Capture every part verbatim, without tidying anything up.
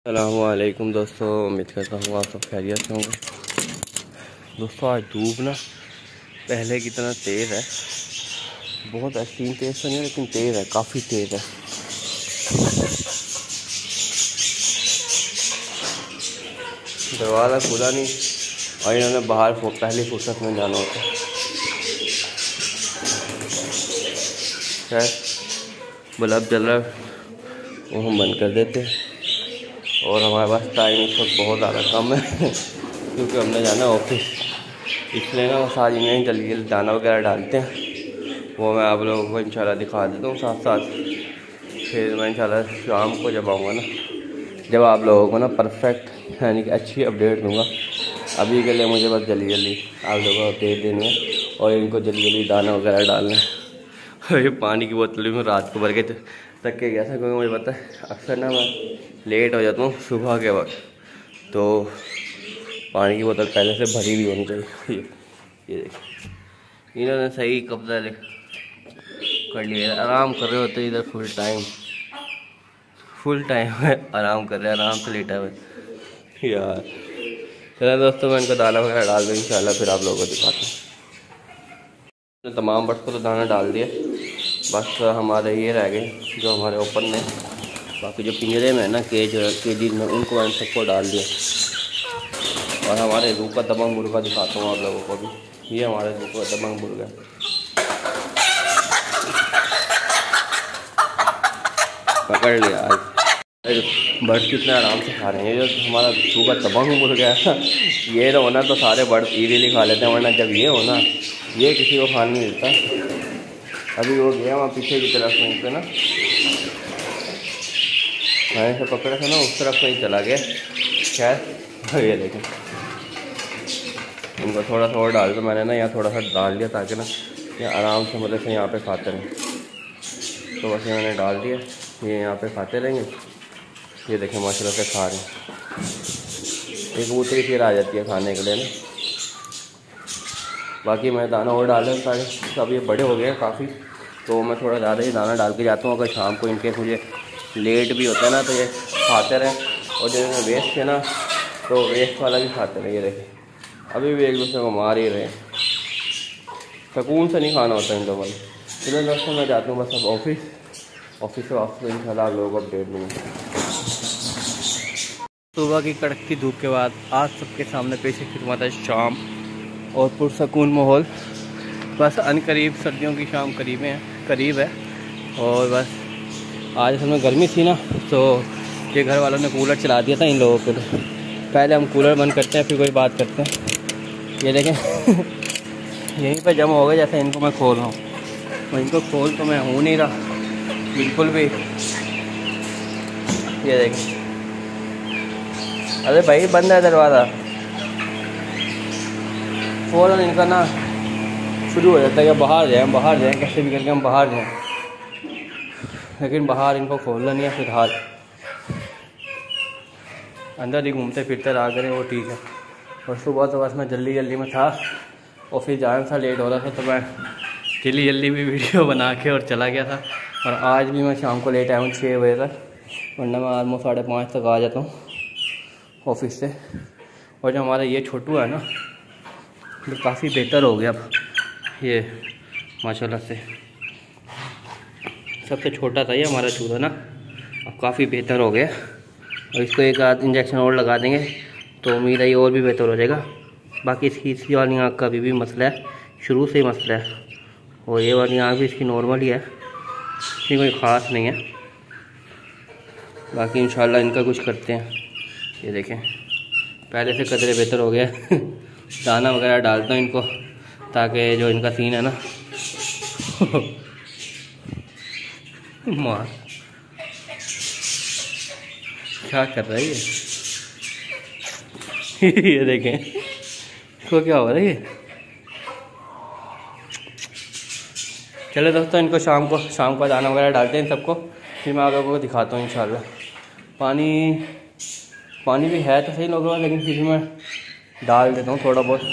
अस्सलामुअलैकुम दोस्तों, उम्मीद करता हूँ आप सब खैरियत से होंगे। दोस्तों आज धूप ना पहले की तरह तेज़ है, बहुत एक्सट्रीम तेज़ तो नहीं है लेकिन तेज़ है, काफ़ी तेज़ है। दरवाज़ा खुला नहीं और इन्होंने बाहर पहली फुर्सत में जाना होता है। बल्ब जल रहा है वो हम बंद कर देते हैं और हमारे पास टाइम इस वक्त बहुत ज़्यादा कम है क्योंकि हमने जाना है ऑफिस, इसलिए ना सारी में जल्दी जल्दी दाना वगैरह डालते हैं। वो मैं आप लोगों को इंशाल्लाह दिखा देता हूँ साथ साथ। फिर मैं इंशाल्लाह शाम को जब आऊँगा ना, जब आप लोगों को ना परफेक्ट यानी कि अच्छी अपडेट दूँगा। अभी के लिए मुझे बस जल्दी जल्दी आप लोगों को अपडेट देनी है और इनको जल्दी जल्दी दाना वगैरह डालना है। ये पानी की बोतल भी मैं रात को भर के रख के गया था क्योंकि मुझे पता है अक्सर ना मैं लेट हो जाता हूँ सुबह के वक्त, तो पानी की बोतल पहले से भरी हुई होनी चाहिए। ये देखिए इन्होंने सही कब्जा ले कर लिया, आराम कर रहे होते इधर फुल टाइम फुल टाइम है आराम कर रहे हैं, आराम से लेटा हुए यार। चलो दोस्तों मैं इनको दाना वगैरह डाल दूँ इंशाल्लाह, फिर आप लोगों को दिखाता हूँ। तमाम बर्ड्स को तो दाना डाल दिया, बस हमारे ये रह गए जो हमारे ओपन में, बाकी जो पिंजरे में है ना केज केजी में, उनको मैंने सबको डाल दिया। और हमारे रूह का दबंग मुर्गा दिखाता हूँ आप लोगों को भी। ये हमारे रूह का दबंग मुर्गा पकड़ लिया आज। बर्ड कितने आराम से खा रहे हैं। ये जो हमारा रूह का दबंग मुर्गा है ये होना तो सारे बर्ड इजीली खा लेते हैं, वरना जब ये होना ये किसी को खाने नहीं देता। अभी वो गया वहाँ पीछे की तरफ में पे ना, मैंने से पकड़ा था ना उस तरफ में ही चला गया। खैर ये देखें इनको थोड़ा सा और डाल दो, मैंने ना यहाँ थोड़ा सा डाल दिया ताकि ना ये आराम से मतलब से यहाँ पे खाते रहें। तो बस ये मैंने डाल दिया, ये यहाँ पे खाते रहेंगे। ये देखें माशाल्लाह से खा रहे हैं। एक कबूतरी फिर आ जाती है खाने के लिए ना। बाकी मैं दाना और डाल दूँ ताकि सब ये बड़े हो गए हैं काफ़ी, तो मैं थोड़ा ज़्यादा ही दाना डाल के जाता हूँ। अगर शाम को इनके मुझे लेट भी होता है ना तो ये खाते रहें, और जो वेस्ट है ना तो वेस्ट वाला भी खाते रहें। ये देखें अभी भी एक दूसरे को मार ही रहे हैं, सुकून से नहीं खाना होता इन लोगों ने। चलो दोस्तों मैं जाता हूँ बस अब ऑफिस ऑफिस से वापस इंशाल्लाह आप लोगों को अपडेट दूँगा। सुबह की कड़कती धूप के बाद आज सबके सामने पेश खिदमत है शाम और पुरसकून माहौल। बस अनकरीब सर्दियों की शाम करीब है करीब है और बस आज असल में गर्मी थी ना, तो ये घर वालों ने कूलर चला दिया था इन लोगों के लिए। पहले हम कूलर बंद करते हैं फिर कोई बात करते हैं। ये देखें यहीं पे जमा हो गए, जैसे इनको मैं खोल रहा हूँ, मैं इनको खोल तो मैं हूँ नहीं रहा बिल्कुल भी। ये देखें अरे भाई बंद है दरवाज़ा, फ़ौरन इनका ना शुरू हो जाता है कि बाहर जाएँ बाहर जाएँ कैसे भी करके हम बाहर जाएँ, लेकिन बाहर इनको खोलना नहीं है। फिलहाल अंदर ही घूमते फिरते रहा करें वो ठीक है। और सुबह तो बस मैं जल्दी जल्दी में था और फिर जाना था, लेट हो रहा था, तो मैं जल्दी जल्दी भी वीडियो बना के और चला गया था। और आज भी मैं शाम को लेट आया हूँ छः बजे तक, वरना मैं आलमोस्ट साढ़े पाँच तक आ जाता हूँ ऑफिस से। और जो हमारा ये छोटू है ना ये तो काफ़ी बेहतर हो गया अब, ये माशाल्लाह से सबसे छोटा था ये हमारा चूहा ना, अब काफ़ी बेहतर हो गया। और इसको एक आध इंजेक्शन और लगा देंगे तो उम्मीद है ये और भी बेहतर हो जाएगा। बाकी इसकी इसी वाली आँख का अभी भी मसला है, शुरू से ही मसला है, और ये वाली आँख भी इसकी नॉर्मल ही है, इसमें कोई ख़ास नहीं है। बाकी इंशाल्लाह इनका कुछ करते हैं। ये देखें पहले से कदरे बेहतर हो गया दाना वगैरह डालता हूँ इनको ताकि जो इनका सीन है ना मार क्या कर रहा है ये ये देखें इसको क्या हो रहा है ये। चलो दोस्तों इनको शाम को शाम को दाना वगैरह डालते हैं सबको, फिर मैं आप लोगों को दिखाता हूँ इंशाल्लाह। पानी पानी भी है तो सही लोग रहा, लेकिन फिर मैं डाल देता हूँ थोड़ा बहुत।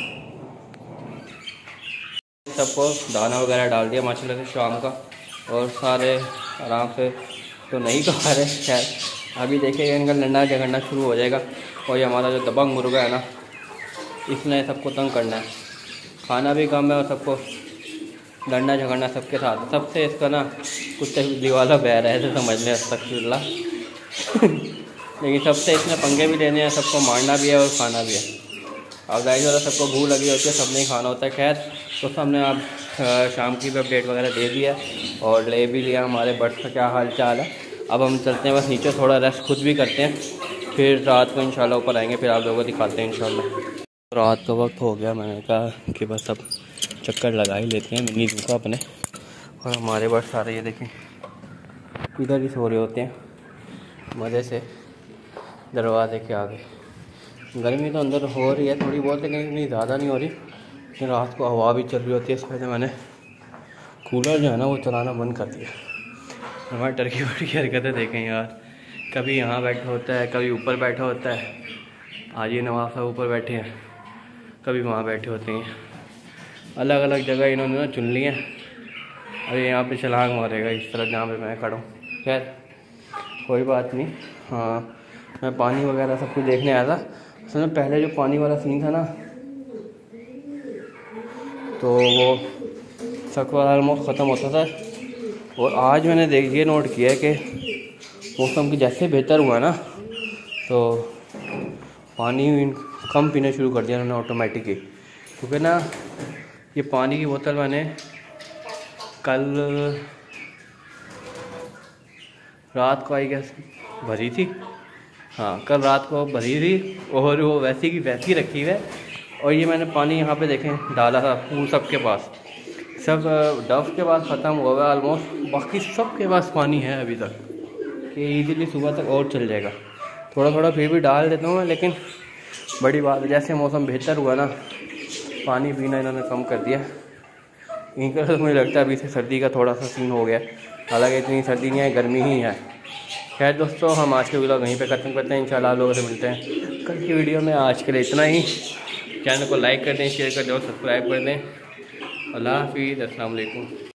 सबको दाना वगैरह डाल दिया माशाल्लाह से शाम का, और सारे आराम से तो नहीं खा रहे खैर, अभी देखिएगा इनका लड़ना झगड़ना शुरू हो जाएगा। और ये हमारा जो दबंग मुर्गा है ना, इसने सबको तंग करना है, खाना भी कम है और सबको लड़ना झगड़ना सबके साथ। सबसे इसका ना कुत्ते दीवाला बह रहा है तो समझ लें अस्तगफिरुल्लाह। लेकिन सबसे इसने पंगे भी लेने हैं, सबको मारना भी है और खाना भी है। अब गाइस वाला सबको भूख लगी होती है, सबने खाना होता है। खैर तो सबने आप शाम की भी अपडेट वगैरह दे दिया और ले भी लिया हमारे बर्ड्स का क्या हाल चाल है। अब हम चलते हैं बस नीचे, थोड़ा रेस्ट खुद भी करते हैं, फिर रात को इंशाल्लाह ऊपर आएंगे, फिर आप लोगों को दिखाते हैं इंशाल्लाह। रात का वक्त हो गया, मैंने कहा कि बस अब चक्कर लगा ही लेते हैं मिनी जू का अपने। और हमारे बर्ड्स सारे ये देखें इधर ही सो रहे होते हैं मज़े से दरवाजे के आगे। गर्मी तो अंदर हो रही है थोड़ी बहुत, लेकिन इतनी ज़्यादा नहीं हो रही। लेकिन रात को हवा भी चल रही होती है, इस वजह से मैंने कूलर जो है ना वो चलाना बंद कर दिया। हमारे टर्की वर्की हरकतें देखें यार, कभी यहाँ बैठा होता है, कभी ऊपर बैठा होता है। आज ये नवाब साहब ऊपर बैठे हैं, कभी वहाँ बैठे होते हैं। अलग अलग जगह इन्होंने ना चुन ली हैं। अरे यहाँ पे छलांग मारेगा इस तरह जहाँ पे मैं खड़ा हूँ। खैर कोई बात नहीं। हाँ मैं पानी वगैरह सब कुछ देखने आया था। असल में पहले जो पानी वाला सीन था ना, तो वो सब ऑलमोस्ट ख़त्म होता था। और आज मैंने देख ये नोट किया है कि मौसम की जैसे बेहतर हुआ ना, तो पानी कम पीना शुरू कर दिया उन्होंने ऑटोमेटिकली। क्योंकि ना ये पानी की बोतल मैंने कल रात को आई गैस भरी थी। हाँ कल रात को भरी थी और वो वैसी की वैसी रखी है। और ये मैंने पानी यहाँ पे देखें डाला था फूल सबके पास, सब डव के पास ख़त्म हुआ हुआ ऑलमोस्ट, बाकी सब के पास पानी है अभी तक कि इजीली सुबह तक और चल जाएगा। थोड़ा थोड़ा फिर भी डाल देता हूँ लेकिन बड़ी बात है जैसे मौसम बेहतर हुआ ना, पानी पीना इन्होंने कम कर दिया। इनका तो मुझे लगता है अभी से सर्दी का थोड़ा सा सीन हो गया, हालांकि इतनी सर्दी नहीं है, गर्मी ही है। खैर दोस्तों हम आज के वीडियो वहीं पे खत्म करते हैं, इंशाल्लाह आप लोगों से मिलते हैं कल की वीडियो में। आज के लिए इतना ही। चैनल को लाइक कर दें, शेयर कर दें और सब्सक्राइब कर दें। अल्लाह हाफिज़, अस्सलाम वालेकुम।